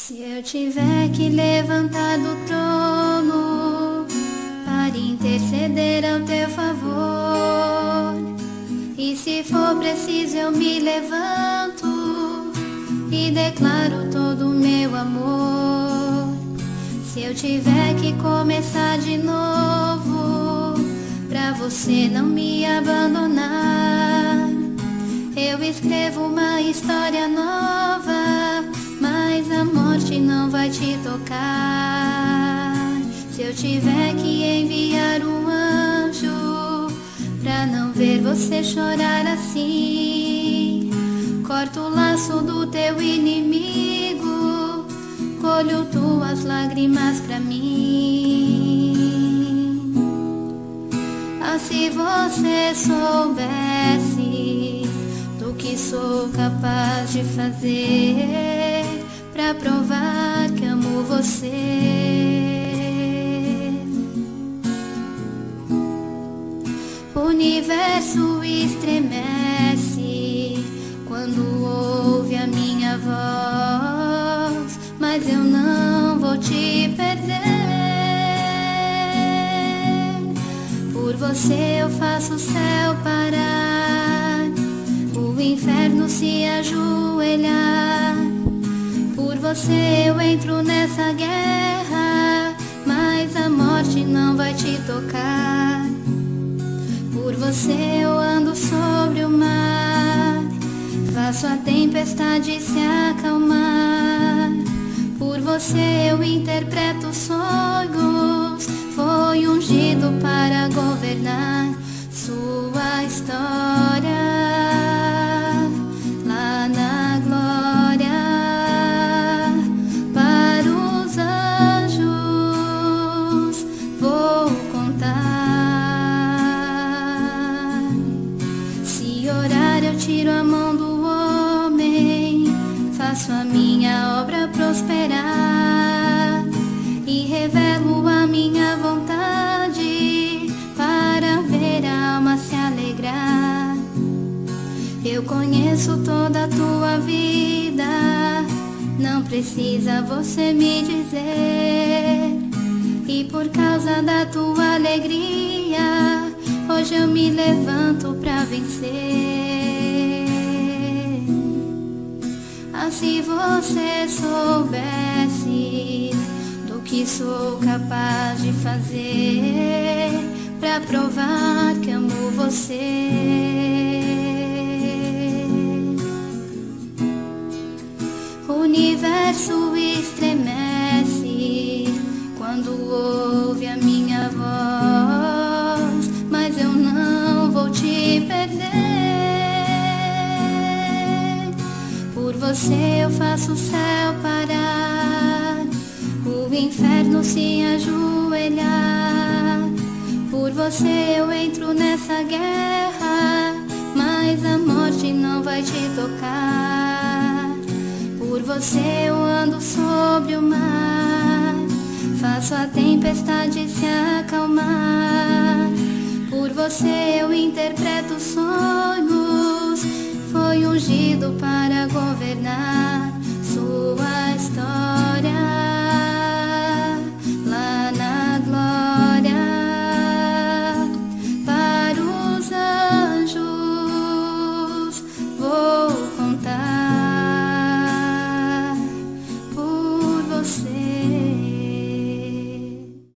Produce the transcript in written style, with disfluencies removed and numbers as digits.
Se eu tiver que levantar do trono para interceder ao teu favor, e se for preciso eu me levanto e declaro todo o meu amor. Se eu tiver que começar de novo, pra você não me abandonar, eu escrevo uma história nova, mas a morte não vai te tocar. Se eu tiver que enviar um anjo pra não ver você chorar assim, corto o laço do teu inimigo, colho tuas lágrimas pra mim. Ah, se você soubesse do que sou capaz de fazer pra provar que amo você. O universo estremece quando ouve a minha voz, mas eu não vou te perder. Por você eu faço o céu parar, o inferno se ajoelhar. Por você eu entro nessa guerra, mas a morte não vai te tocar. Por você eu ando sobre o mar, faço a tempestade se acalmar. Por você eu interpreto sonhos, foi ungido para governar sua história. Lá na glória, para os anjos vou contar. Se orar eu tiro a mão do homem, faço a minha obra prosperar e revelo a minha vontade para ver a alma se alegrar. Eu conheço toda a tua vida, não precisa você me dizer. E por causa da tua alegria, hoje eu me levanto pra vencer. Ah, se você soubesse do que sou capaz de fazer pra provar que amo você. O universo estremece quando ouve a minha voz, mas eu não vou te perder. Por você eu faço o céu parar, o inferno se ajoelhar. Por você eu entro nessa guerra, mas a morte não vai te tocar. Por você eu ando sobre o mar, faço a tempestade se acalmar. Por você eu interpreto sonhos, foi ungido para governar